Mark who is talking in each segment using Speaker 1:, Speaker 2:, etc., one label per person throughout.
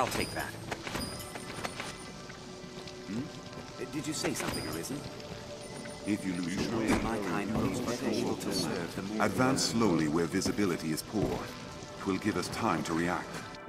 Speaker 1: I'll take that. Did you say something, Arisen?
Speaker 2: If you lose your way,
Speaker 1: My kind will be better able to serve the more...
Speaker 2: advance slowly where visibility is poor. It will give us time to react.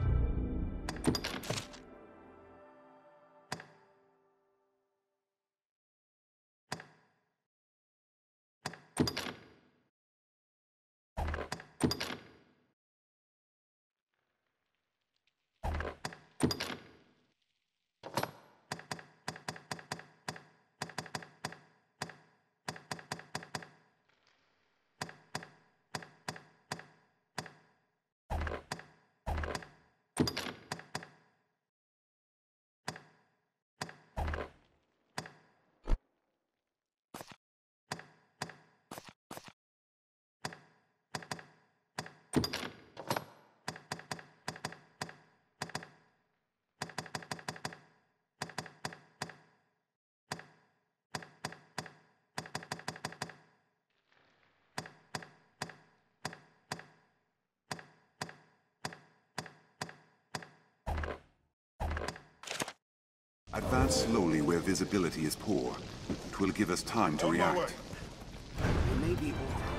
Speaker 2: Advance slowly where visibility is poor. It will give us time to react.
Speaker 1: It may be...